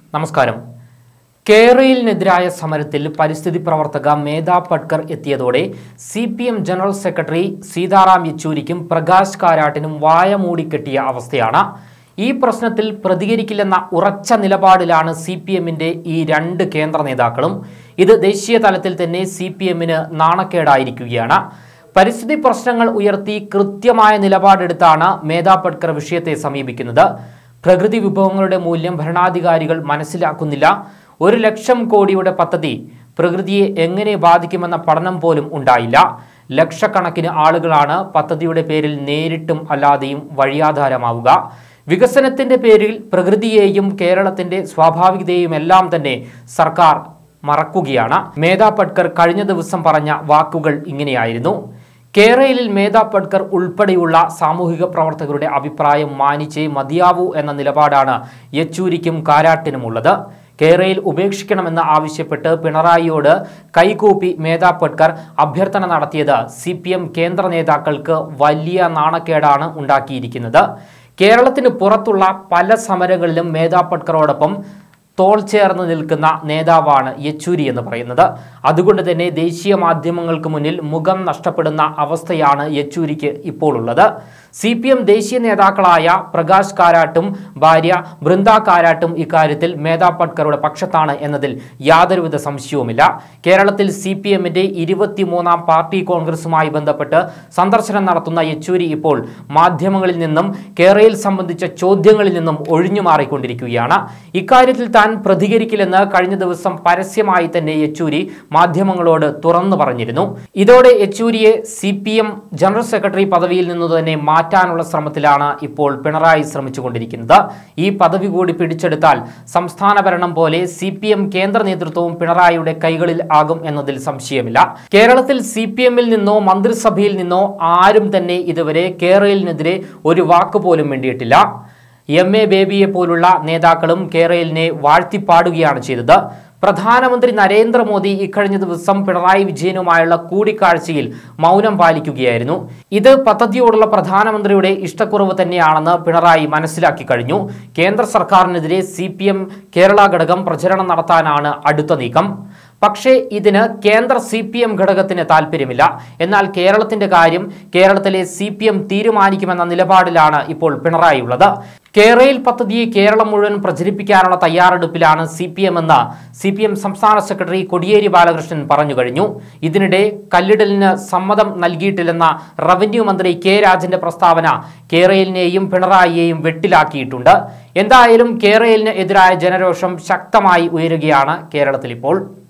നമസ്കാരം. കേരളത്തിനെതിരായ സമരത്തിൽ പരിസ്ഥിതി പ്രവർത്തക മേധാ പട്കർ എത്തിയതോടെ CPM ജനറൽ സെക്രട്ടറി സീതാറാം യെച്ചൂരിക്കും പ്രകാശ് കാരാട്ടിനും വായ മൂടിക്കെട്ടിയ അവസ്ഥയാണ്. ഈ പ്രശ്നത്തിൽ പ്രതികരിക്കില്ലെന്ന ഉറച്ച നിലപാടിലാണ് CPMന്റെ ഈ രണ്ട് കേന്ദ്ര നേതാക്കളും. ഇത് ദേശീയ തലത്തിൽ തന്നെ CPMന് നാണക്കേടായിരിക്കുകയാണ്. പരിസ്ഥിതി പ്രശ്നങ്ങൾ ഉയർത്തി കൃത്യമായ നിലപാടെടുത്താണ് മേധാ പട്കർ വിഷയത്തെ സമീപിക്കുന്നത്. പ്രകൃതി വിഭവങ്ങളുടെ മൂല്യം ഭരണാധികാരികൾ മനസ്സിലാക്കുന്നില്ല. 1 ലക്ഷം കോടിയുടെ പദ്ധതി പ്രകൃതിയെ എങ്ങനെ ബാധിക്കുമെന്ന പഠനം പോലും ഉണ്ടായില്ല. ലക്ഷക്കണക്കിന് ആളുകളാണ് പദ്ധതിയുടെ പേരിൽ നേരിട്ടും അല്ലാതെയും വഴിയാധാരമാവുക. വികസനത്തിന്റെ പേരിൽ പ്രകൃതിയെയും കേരളത്തിന്റെ സ്വാഭാവികതയെയും എല്ലാം തന്നെ സർക്കാർ മറക്കുകയാണ്. മേധാ പട്കർ കഴിഞ്ഞ ദിവസം പറഞ്ഞ വാക്കുകൾ ഇങ്ങനെയായിരുന്നു. കേരളയിൽ മേധാ പട്കർ ഉൾപ്പെടെയുള്ള സാമൂഹിക പ്രവർത്തകരുടെ അഭിപ്രായം മാനിച്ചേ മതിയാവൂ എന്ന നിലപാടാണ് യെച്ചൂരിക്കും കാരാട്ടിനുമുള്ളത്. കേരളയിൽ ഉപേക്ഷിക്കണമെന്ന് ആവശ്യപ്പെട്ട് പിണറായിയോട് കൈകൂപ്പി മേധാ പട്കർ അഭ്യർത്ഥന നടത്തിയത് CPM കേന്ദ്ര നേതാക്കൾക്ക് വലിയ നാണക്കേടാണ് ഉണ്ടാക്കിയിരിക്കുന്നത്. കേരളത്തിന് പുറത്തുള്ള പല സമരങ്ങളിലും മേധാ പട്കറോടൊപ്പം തോൾ ചേർന്ന് നിൽക്കുന്ന നേതാവാണ് യെച്ചൂരി എന്ന് പറയുന്നത്. അതുകൊണ്ട് തന്നെ ദേശീയ മാധ്യമങ്ങൾക്ക് മുന്നിൽ മുഖം നഷ്ടപ്പെടുന്ന അവസ്ഥയാണ് യെച്ചൂരിക്ക് ഇപ്പോൾ ഉള്ളത്. CPM ദേശീയ നേതാക്കളായ പ്രകാശ് കാരാട്ടും ഭാര്യ ബൃന്ദ കാരാട്ടും ഇക്കാര്യത്തിൽ മേധാ പട്കറുടെ പക്ഷത്താണ് എന്നതിൽ യാതൊരുവിധ സംശയവുമില്ല. കേരളത്തിൽ CPMന്റെ 23ാം പാർട്ടി കോൺഗ്രസുമായി ബന്ധപ്പെട്ട് സന്ദർശനം നടത്തുന്ന യെച്ചൂരി ഇപ്പോൾ മാധ്യമങ്ങളിൽ നിന്നും കേരളയിൽ സംബന്ധിച്ച ചോദ്യങ്ങളിൽ നിന്നും ഒഴിഞ്ഞു മാറിക്കൊണ്ടിരിക്കുകയാണ്. ഇക്കാര്യത്തിൽ താൻ പ്രതികരിക്കില്ലെന്ന് കഴിഞ്ഞ ദിവസം പരസ്യമായി തന്നെ യെച്ചൂരി മാധ്യമങ്ങളോട് തുറന്നു പറഞ്ഞിരുന്നു. ഇതോടെ യെച്ചൂരിയെ CPM ജനറൽ സെക്രട്ടറി പദവിയിൽ നിന്ന് തന്നെ മാറ്റാനുള്ള ശ്രമത്തിലാണ് ഇപ്പോൾ പിണറായി ശ്രമിച്ചുകൊണ്ടിരിക്കുന്നത്. ഈ പദവി കൂടി പിടിച്ചെടുത്താൽ സംസ്ഥാന ഭരണം പോലെ CPM കേന്ദ്ര നേതൃത്വവും പിണറായിയുടെ കൈകളിൽ ആകും എന്നതിൽ സംശയമില്ല. കേരളത്തിൽ CPMൽ നിന്നോ മന്ത്രിസഭയിൽ നിന്നോ ആരും തന്നെ ഇതുവരെ കേരളത്തിനെതിരെ ഒരു വാക്കുപോലും വേണ്ടിയിട്ടില്ല. MA ബേബിയെ പോലുള്ള നേതാക്കളും കേരളിനെ വാഴ്ത്തിപ്പാടുകയാണ് ചെയ്തത്. പ്രധാനമന്ത്രി നരേന്ദ്രമോദി ഇക്കഴിഞ്ഞ ദിവസം പിണറായി വിജയനുമായുള്ള കൂടിക്കാഴ്ചയിൽ മൗനം പാലിക്കുകയായിരുന്നു. ഇത് പദ്ധതിയോടുള്ള പ്രധാനമന്ത്രിയുടെ ഇഷ്ടക്കുറവ് തന്നെയാണെന്ന് പിണറായി മനസ്സിലാക്കി കഴിഞ്ഞു. കേന്ദ്ര സർക്കാരിനെതിരെ CPM കേരള ഘടകം പ്രചരണം നടത്താനാണ് അടുത്ത നീക്കം. പക്ഷേ ഇതിന് കേന്ദ്ര CPM ഘടകത്തിന് താല്പര്യമില്ല. എന്നാൽ കേരളത്തിന്റെ കാര്യം കേരളത്തിലെ CPM തീരുമാനിക്കുമെന്ന നിലപാടിലാണ് ഇപ്പോൾ പിണറായി ഉള്ളത്. കേരളയിൽ പദ്ധതിയെ കേരളം മുഴുവൻ പ്രചരിപ്പിക്കാനുള്ള തയ്യാറെടുപ്പിലാണ് CPM എന്ന് CPM സംസ്ഥാന സെക്രട്ടറി കോടിയേരി ബാലകൃഷ്ണൻ പറഞ്ഞു കഴിഞ്ഞു. ഇതിനിടെ കല്ലിടലിന് സമ്മതം നൽകിയിട്ടില്ലെന്ന റവന്യൂ മന്ത്രി K രാജന്റെ പ്രസ്താവന കേരളിനെയും പിണറായിയെയും വെട്ടിലാക്കിയിട്ടുണ്ട്. എന്തായാലും കേരളത്തിന് എതിരായ ജനരോഷം ശക്തമായി ഉയരുകയാണ് കേരളത്തിൽ ഇപ്പോൾ.